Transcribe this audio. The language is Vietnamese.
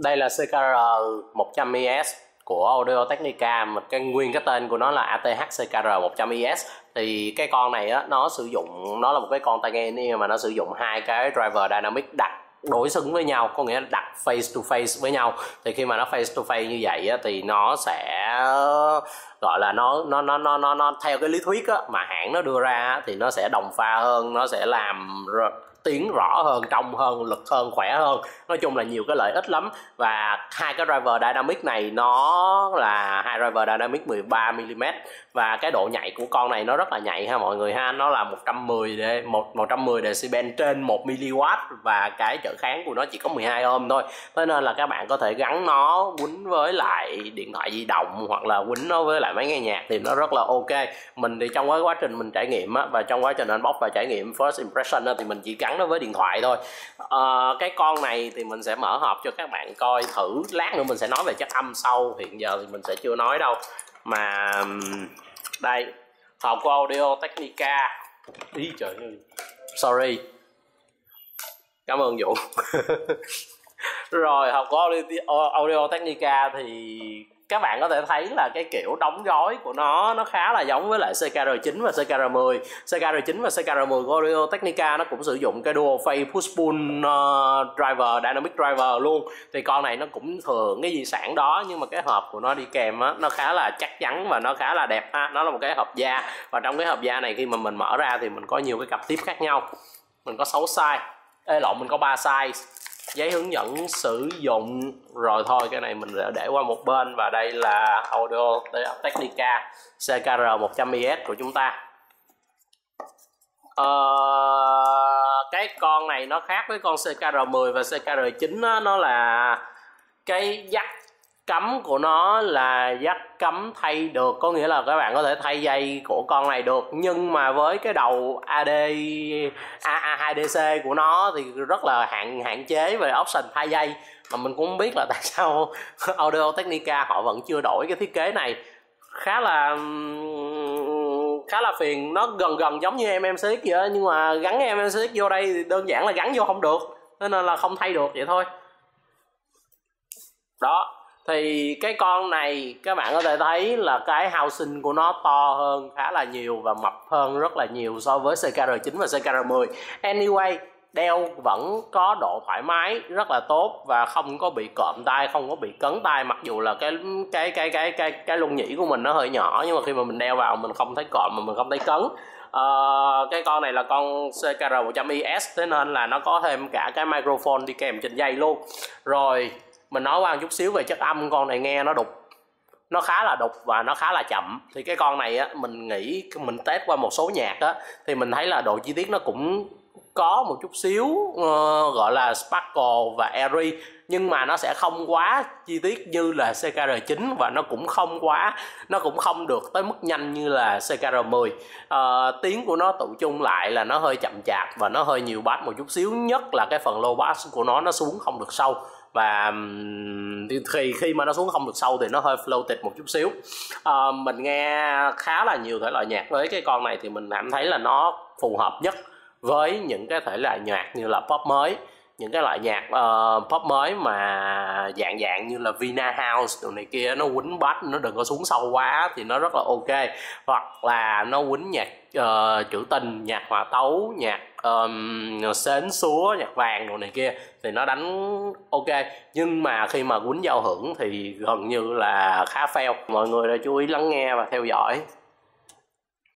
Đây là CKR 100IS của Audio Technica, nguyên cái tên của nó là ATH CKR 100IS. Thì cái con này á, nó là một cái con tai nghe in mà nó sử dụng hai cái driver dynamic đặt đối xứng với nhau, có nghĩa là đặt face to face với nhau. Thì khi mà nó face to face như vậy á, thì nó sẽ gọi là nó theo cái lý thuyết á, mà hãng nó đưa ra á, thì nó sẽ đồng pha hơn, nó sẽ làm tiếng rõ hơn, trong hơn, lực hơn, khỏe hơn. Nói chung là nhiều cái lợi ích lắm. Và hai cái driver dynamic này nó là hai driver dynamic 13mm, và cái độ nhạy của con này nó rất là nhạy ha mọi người ha. Nó là 110 decibel trên 1mW, và cái trở kháng của nó chỉ có 12 ohm thôi. Thế nên là các bạn có thể gắn nó quýnh với lại điện thoại di động, hoặc là quýnh nó với lại máy nghe nhạc thì nó rất là ok. Mình thì trong cái quá trình mình trải nghiệm á, và trong quá trình unbox và trải nghiệm first impression á, thì mình chỉ gắn nó với điện thoại thôi. Cái con này thì mình sẽ mở hộp cho các bạn coi thử, lát nữa mình sẽ nói về chất âm sau, hiện giờ thì mình sẽ chưa nói đâu. Mà đây, hộp của Audio Technica. Ý trời ơi, sorry, cảm ơn Vũ. Rồi, hộp của Audio Technica thì các bạn có thể thấy là cái kiểu đóng gói của nó khá là giống với lại CKR9 và CKR10. CKR9 và CKR10 của Audio Technica nó cũng sử dụng cái dual phase push pull driver, dynamic driver luôn. Thì con này nó cũng thường cái di sản đó, nhưng mà cái hộp của nó đi kèm á, nó khá là chắc chắn và nó khá là đẹp ha. Nó là một cái hộp da, và trong cái hộp da này khi mà mình mở ra thì mình có nhiều cái cặp tiếp khác nhau. Mình có 6 size, mình có 3 size. Giấy hướng dẫn sử dụng rồi thôi, cái này mình để qua một bên. Và đây là Audio Technica CKR 100IS của chúng ta. Cái con này nó khác với con CKR10 và CKR9 á, nó là cái jack cắm của nó là jack cắm thay được, có nghĩa là các bạn có thể thay dây của con này được. Nhưng mà với cái đầu AA2DC của nó thì rất là hạn chế về option thay dây. Mà mình cũng không biết là tại sao Audio Technica họ vẫn chưa đổi cái thiết kế này. Khá là phiền. Nó gần giống như MMCX vậy đó, nhưng mà gắn MMCX vô đây thì đơn giản là gắn vô không được, nên là không thay được vậy thôi. Đó, thì cái con này các bạn có thể thấy là cái housing của nó to hơn khá là nhiều và mập hơn rất là nhiều so với CKR9 và CKR10. Anyway, đeo vẫn có độ thoải mái rất là tốt và không có bị cộm tai, không có bị cấn tai. Mặc dù là cái lông nhĩ của mình nó hơi nhỏ, nhưng mà khi mà mình đeo vào mình không thấy cộm mà mình không thấy cấn. Cái con này là con CKR 100IS, thế nên là nó có thêm cả cái microphone đi kèm trên dây luôn. Rồi mình nói qua một chút xíu về chất âm. Con này nghe nó đục, nó khá là đục và nó khá là chậm. Thì cái con này á, mình nghĩ mình test qua một số nhạc á, thì mình thấy là độ chi tiết nó cũng có một chút xíu gọi là sparkle và airy, nhưng mà nó sẽ không quá chi tiết như là CKR9, và nó cũng không được tới mức nhanh như là CKR10. Tiếng của nó tự chung lại là nó hơi chậm chạp và nó hơi nhiều bass một chút xíu, nhất là cái phần low bass của nó xuống không được sâu. Và khi mà nó xuống không được sâu thì nó hơi floated một chút xíu. Mình nghe khá là nhiều thể loại nhạc với cái con này thì mình cảm thấy là nó phù hợp nhất với những cái thể loại nhạc như là pop mới, những cái loại nhạc pop mới mà dạng như là Vina House đồ này kia, nó quýnh bass nó đừng có xuống sâu quá thì nó rất là ok. Hoặc là nó quýnh nhạc trữ tình, nhạc hòa tấu, nhạc sến súa, nhạc vàng đồ này kia thì nó đánh ok. Nhưng mà khi mà quýnh giao hưởng thì gần như là khá fail. Mọi người chú ý lắng nghe và theo dõi.